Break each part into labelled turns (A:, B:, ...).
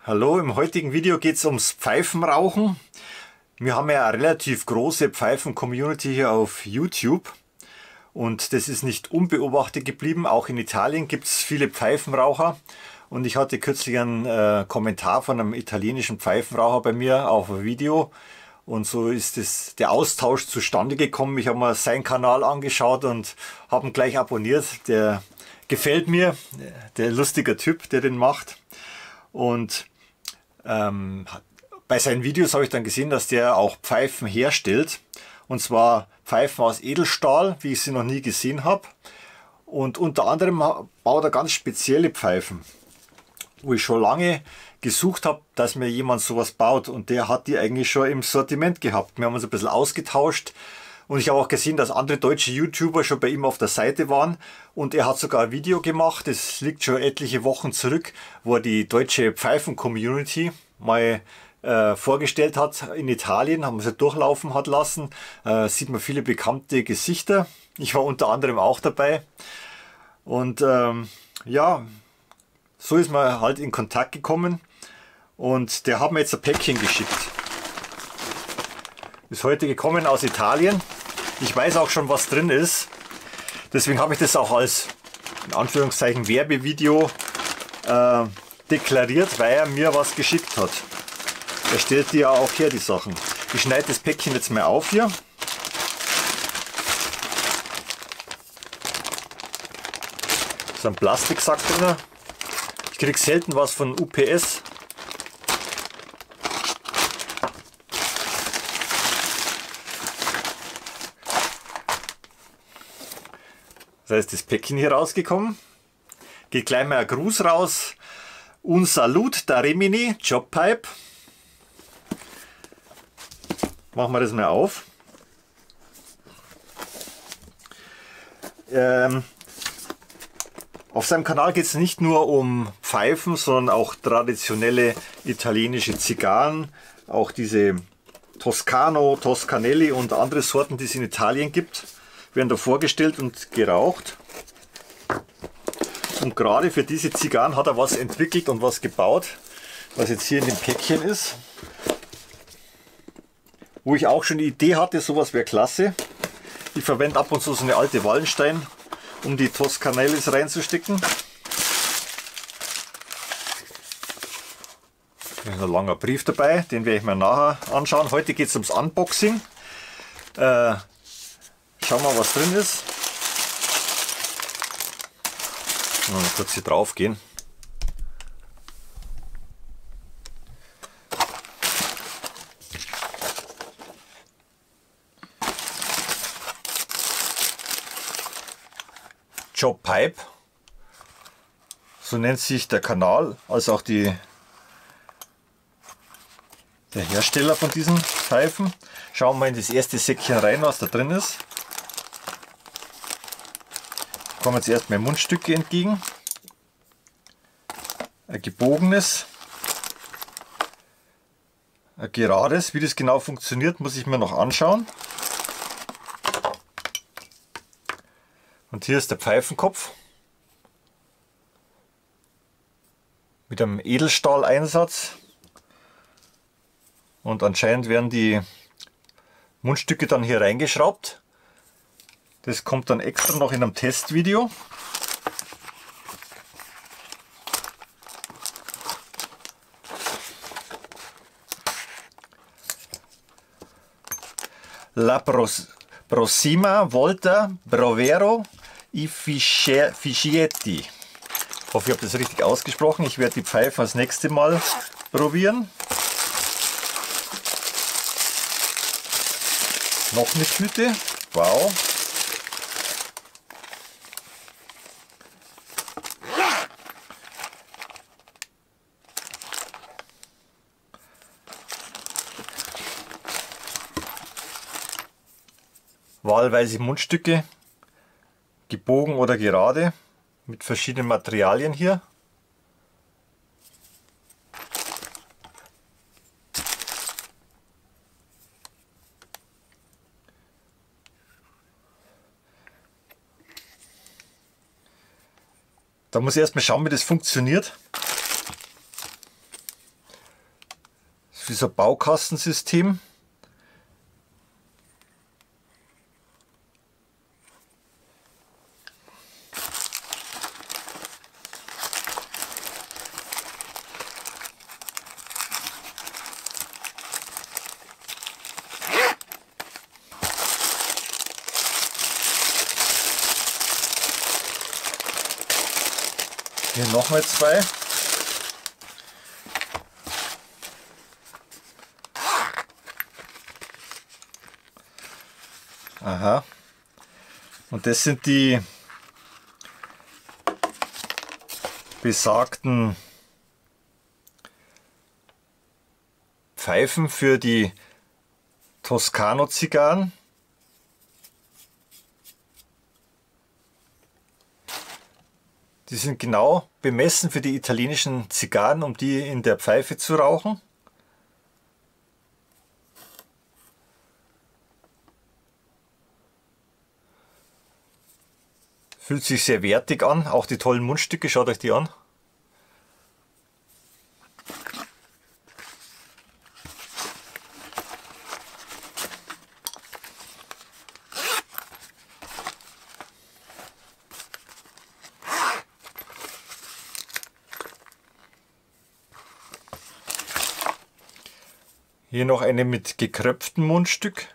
A: Hallo, im heutigen Video geht es ums Pfeifenrauchen. Wir haben ja eine relativ große Pfeifen-Community hier auf YouTube und das ist nicht unbeobachtet geblieben. Auch in Italien gibt es viele Pfeifenraucher und ich hatte kürzlich einen Kommentar von einem italienischen Pfeifenraucher bei mir auf ein Video und so ist der Austausch zustande gekommen. Ich habe mir seinen Kanal angeschaut und habe ihn gleich abonniert. Der gefällt mir, der lustige Typ, der den macht. Und bei seinen Videos habe ich dann gesehen, dass der auch Pfeifen herstellt. Und zwar Pfeifen aus Edelstahl, wie ich sie noch nie gesehen habe. Und unter anderem baut er ganz spezielle Pfeifen, wo ich schon lange gesucht habe, dass mir jemand sowas baut. Und der hat die eigentlich schon im Sortiment gehabt. Wir haben uns ein bisschen ausgetauscht. Und ich habe auch gesehen, dass andere deutsche YouTuber schon bei ihm auf der Seite waren. Und er hat sogar ein Video gemacht, das liegt schon etliche Wochen zurück, wo er die deutsche Pfeifen-Community mal vorgestellt hat in Italien, haben wir sie durchlaufen hat lassen. Sieht man viele bekannte Gesichter. Ich war unter anderem auch dabei. Und ja, so ist man halt in Kontakt gekommen. Und der hat mir jetzt ein Päckchen geschickt. Ist heute gekommen aus Italien. Ich weiß auch schon, was drin ist. Deswegen habe ich das auch als, in Anführungszeichen, Werbevideo deklariert, weil er mir was geschickt hat. Er stellt die ja auch her, die Sachen. Ich schneide das Päckchen jetzt mal auf hier. Da ist ein Plastiksack drin. Ich kriege selten was von UPS. Da ist das Päckchen hier rausgekommen. Geht gleich mal ein Gruß raus. Un salut da Rimini, Jobpipe. Machen wir das mal auf. Auf seinem Kanal geht es nicht nur um Pfeifen, sondern auch traditionelle italienische Zigarren. Auch diese Toscano, Toscanelli und andere Sorten, die es in Italien gibt, werden da vorgestellt und geraucht. Und gerade für diese Zigarren hat er was entwickelt und was gebaut, was jetzt hier in dem Päckchen ist. Wo ich auch schon die Idee hatte, sowas wäre klasse. Ich verwende ab und zu so eine alte Wallenstein, um die Toscanellis reinzustecken. Da ist ein langer Brief dabei, den werde ich mir nachher anschauen. Heute geht es ums Unboxing. Schauen wir mal, was drin ist. Mal kurz hier drauf gehen. Jobpipe, so nennt sich der Kanal, als auch der Hersteller von diesen Pfeifen. Schauen wir mal in das erste Säckchen rein, was da drin ist. Kommen jetzt erstmal Mundstücke entgegen. Ein gebogenes, ein gerades. Wie das genau funktioniert, muss ich mir noch anschauen. Und hier ist der Pfeifenkopf mit einem Edelstahleinsatz. Und anscheinend werden die Mundstücke dann hier reingeschraubt. Das kommt dann extra noch in einem Testvideo. La prossima volta proverò i fischietti. Ich hoffe, ich habe das richtig ausgesprochen. Ich werde die Pfeifen das nächste Mal probieren. Noch eine Tüte. Wow. Wahlweise Mundstücke, gebogen oder gerade, mit verschiedenen Materialien hier. Da muss ich erstmal schauen, wie das funktioniert. wie so ein Baukastensystem. Hier nochmal zwei. Aha. Und das sind die besagten Pfeifen für die Toscano-Zigarren. Die sind genau bemessen für die italienischen Zigarren, um die in der Pfeife zu rauchen. Fühlt sich sehr wertig an, auch die tollen Mundstücke, schaut euch die an. Hier noch eine mit gekröpftem Mundstück.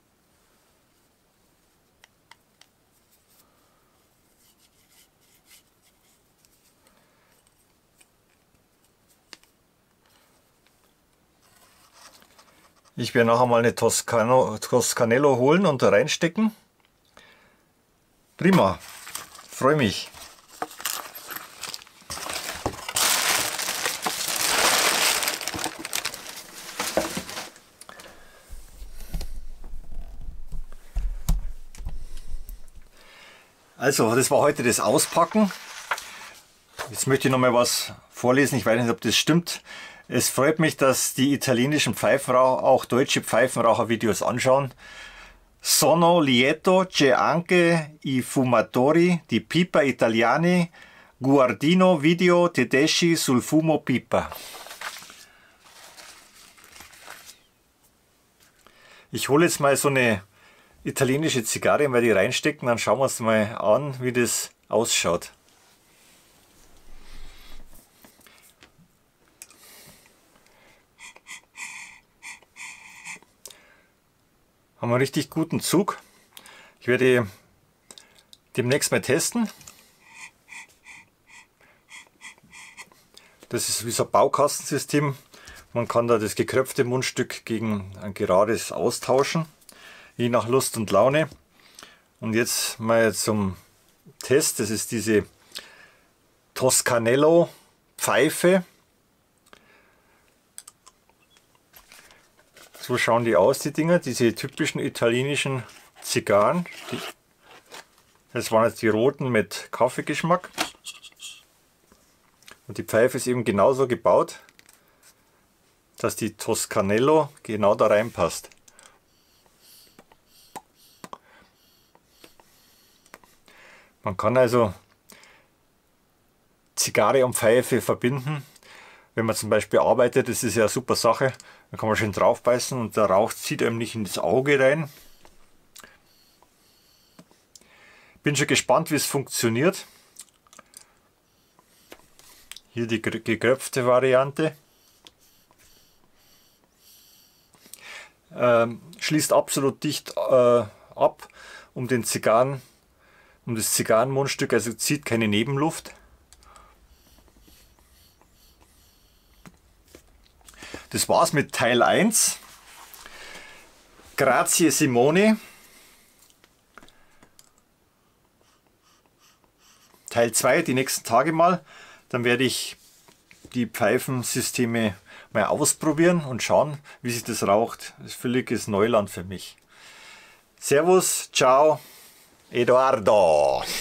A: Ich werde nachher mal eine Toscanello holen und da reinstecken. Prima, freue mich. Also, das war heute das Auspacken. Jetzt möchte ich noch mal was vorlesen. Ich weiß nicht, ob das stimmt. Es freut mich, dass die italienischen Pfeifenraucher auch deutsche Pfeifenraucher-Videos anschauen. Sono lieto che anche i fumatori di pipa italiani guardino video tedeschi sul fumo pipa. Ich hole jetzt mal so eine italienische Zigarre, mal die reinstecken, dann schauen wir uns mal an, wie das ausschaut. Haben wir einen richtig guten Zug. Ich werde demnächst mal testen. Das ist wie so ein Baukastensystem. Man kann da das gekröpfte Mundstück gegen ein gerades austauschen, je nach Lust und Laune. Und jetzt mal zum Test. Das ist diese Toscanello Pfeife. So schauen die aus, die Dinger, diese typischen italienischen Zigarren. Das waren jetzt die roten mit Kaffeegeschmack. Und die Pfeife ist eben genauso gebaut, dass die Toscanello genau da reinpasst. Man kann also Zigarre und Pfeife verbinden. Wenn man zum Beispiel arbeitet, das ist ja eine super Sache, dann kann man schön drauf beißen und der Rauch zieht einem nicht in das Auge rein. Bin schon gespannt, wie es funktioniert. Hier die gekröpfte Variante. Schließt absolut dicht ab um den Zigarren, um das Zigarrenmundstück, also zieht keine Nebenluft. Das war's mit Teil 1. Grazie Simone. Teil 2 die nächsten Tage mal. Dann werde ich die Pfeifensysteme mal ausprobieren und schauen, wie sich das raucht. Das ist völliges Neuland für mich. Servus, ciao, Eduardo.